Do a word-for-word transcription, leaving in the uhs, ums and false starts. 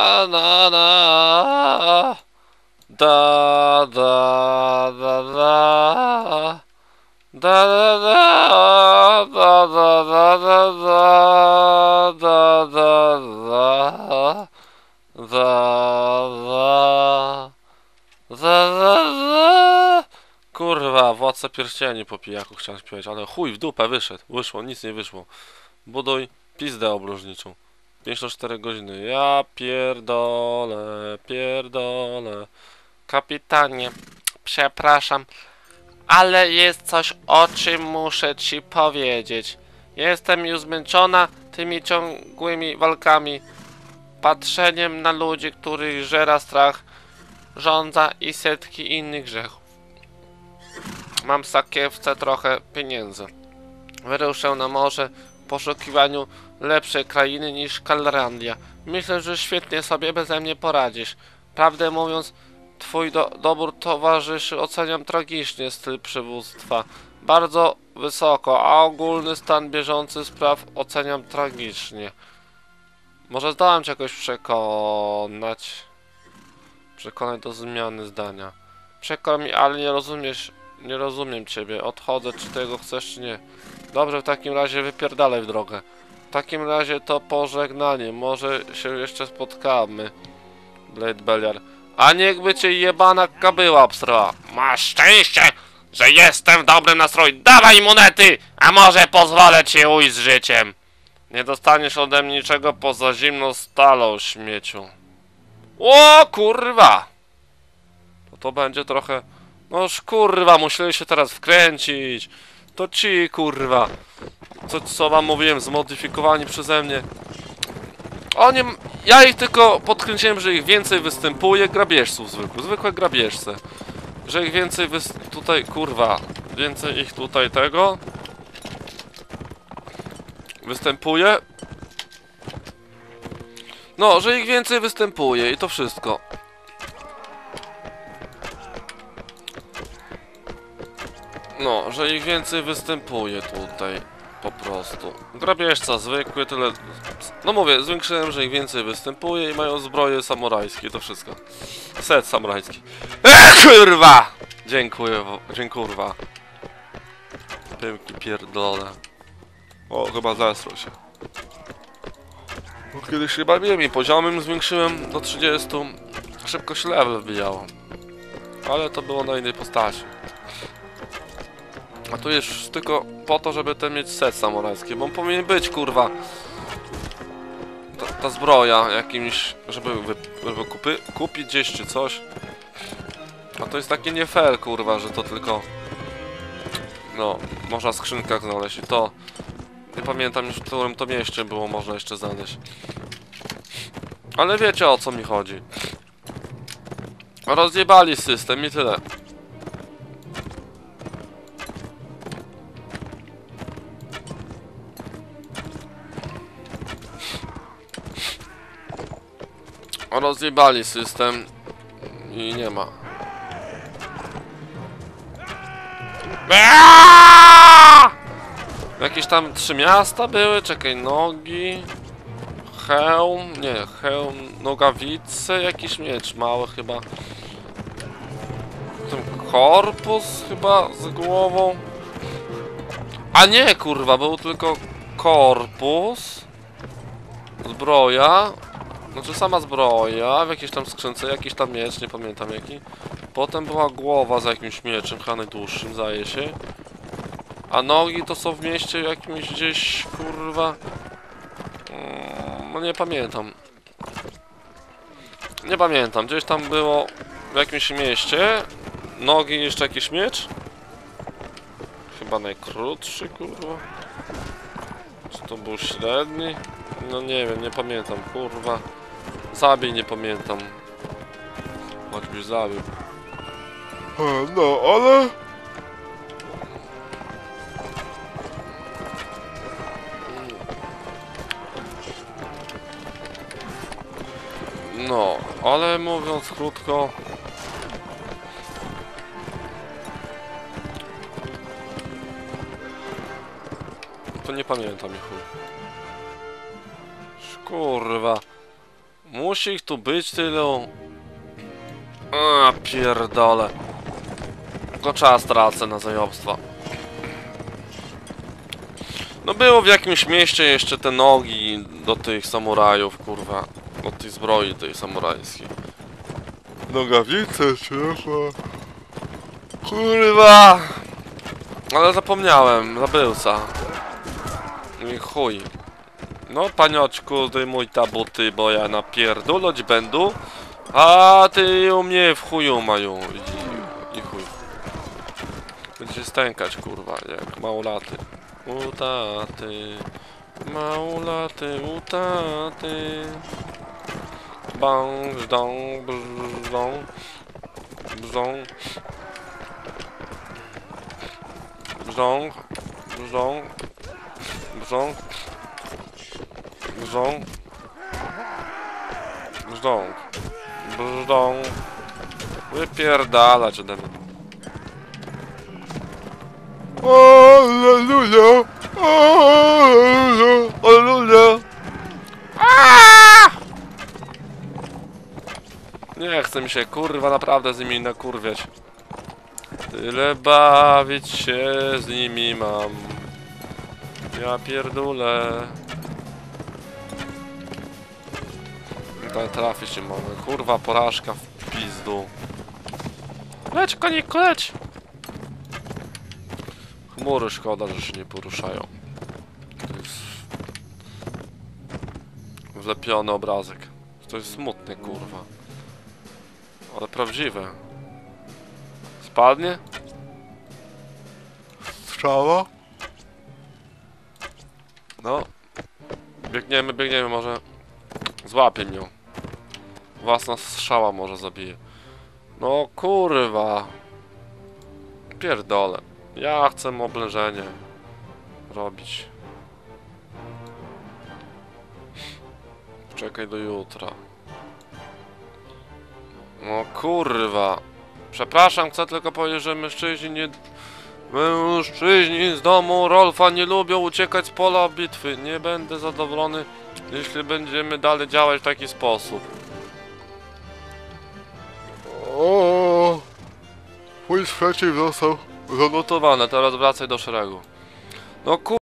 na na da da da da da da da da da da da da da da da. Kurwa, Władca Pierścieni po pijaku chciałem śpiewać, ale chuj w dupę wyszedł, wyszło, nic nie wyszło. Buduj pizdę obróżniczą. pięćdziesiąt cztery godziny. Ja pierdolę, pierdolę. Kapitanie, przepraszam, ale jest coś, o czym muszę ci powiedzieć. Jestem już zmęczona tymi ciągłymi walkami, patrzeniem na ludzi, których żera strach, żądza i setki innych grzechów. Mam w sakiewce trochę pieniędzy. Wyruszę na morze w poszukiwaniu lepszej krainy niż Kalrandia. Myślę, że świetnie sobie beze mnie poradzisz. Prawdę mówiąc, twój do dobór towarzyszy oceniam tragicznie styl przywództwa. Bardzo wysoko, a ogólny stan bieżący spraw oceniam tragicznie. Może zdołam cię jakoś przekonać. Przekonać do zmiany zdania. Przekon mi, ale nie rozumiesz, nie rozumiem ciebie. Odchodzę, czy tego chcesz, czy nie. Dobrze, w takim razie wypierdalaj w drogę. W takim razie to pożegnanie. Może się jeszcze spotkamy. Blade Belliar. A niechby cię jebana kabyła obstrała. Masz szczęście, że jestem w dobrym nastroju. Dawaj monety, a może pozwolę ci ujść z życiem. Nie dostaniesz ode mnie niczego poza zimną stalą, śmieciu. O kurwa! To to będzie trochę... Noż kurwa, musieli się teraz wkręcić. To ci kurwa. Co, co wam mówiłem, zmodyfikowani przeze mnie. Oni... Ja ich tylko podkręciłem, że ich więcej występuje. Grabieżców zwykłych, zwykłe grabieżce. Że ich więcej wys... tutaj, kurwa. Więcej ich tutaj tego... Występuje. No, że ich więcej występuje i to wszystko. No, że ich więcej występuje tutaj. Po prostu. Grabieżca zwykły, tyle... No mówię, zwiększyłem, że ich więcej występuje i mają zbroje samurajskie, to wszystko. Set samurajski. Eee, kurwa! Dziękuję, dziękurwa. Pyłki pierdolone. O, chyba zesrał się. Bo kiedyś chyba wiem i poziomem zwiększyłem do trzydziestu. Szybko się level wbijało. Ale to było na innej postaci. A tu jest tylko po to, żeby ten mieć set samurajski, bo on powinien być, kurwa. Ta, ta zbroja jakimś, żeby, żeby kupy, kupić gdzieś czy coś. A to jest takie nie fair, kurwa, że to tylko... No, można w skrzynkach znaleźć i to... Nie pamiętam już, w którym to mieście było można jeszcze znaleźć. Ale wiecie, o co mi chodzi. Rozjebali system i tyle. Rozjebali system i nie ma. Aaaa! Jakieś tam trzy miasta były, czekaj, nogi, hełm, nie, hełm, nogawice, jakiś miecz mały chyba. Ten korpus chyba z głową. A nie, kurwa, był tylko korpus, zbroja. Znaczy sama zbroja, w jakiejś tam skrzynce, jakiś tam miecz, nie pamiętam jaki. Potem była głowa z jakimś mieczem, chyba najdłuższym, zdaje się. A nogi to są w mieście jakimś gdzieś, kurwa... No nie pamiętam. Nie pamiętam, gdzieś tam było w jakimś mieście. Nogi, jeszcze jakiś miecz. Chyba najkrótszy, kurwa. Czy to był średni? No nie wiem, nie pamiętam, kurwa. Zabij, nie pamiętam. Choćbyś zabił. No, ale... No, ale mówiąc krótko... To nie pamiętam, chuj. Kurwa. Musi ich tu być tylu. A pierdole. Tylko czas tracę na zajobstwa. No było w jakimś mieście jeszcze te nogi do tych samurajów, kurwa. Do tej zbroi tej samurajskiej. Nogawice, szefa. Kurwa. Ale zapomniałem, zabyłca. I chuj. No panioczku, zdejmuj ta buty, bo ja napierdolać będę. A ty u mnie w chuju mają. I, i chuj. Będzie się stękać, kurwa, jak małolaty. U taty. Małolaty, u taty. Bang, żdąg, brzdąg. Brzdąg. Brzdąg. Brzdąg. Brzdąg. Brzdąg. Brzdąg. Brzdąg. Wypierdalać ode mnie. Alleluja! Alleluja! Alleluja! Nie chce mi się, kurwa, naprawdę z nimi nakurwiać. Tyle bawić się z nimi mam. Ja pierdolę. Tutaj trafić się mogę. Kurwa, porażka w pizdu. Leć, koniku, leć! Chmury szkoda, że się nie poruszają. To jest wlepiony obrazek. To jest smutne, kurwa. Ale prawdziwe. Spadnie? Strzała? No. Biegniemy, biegniemy, może złapię ją. Własna strzała może zabije. No kurwa. Pierdolę. Ja chcę oblężenie robić. Czekaj do jutra. No kurwa. Przepraszam, chcę tylko powiedzieć, że mężczyźni nie... Mężczyźni z domu Rolfa nie lubią uciekać z pola bitwy. Nie będę zadowolony, jeśli będziemy dalej działać w taki sposób. O, twój sprzeciw został zanotowany. Teraz wracaj do szeregu. No kur...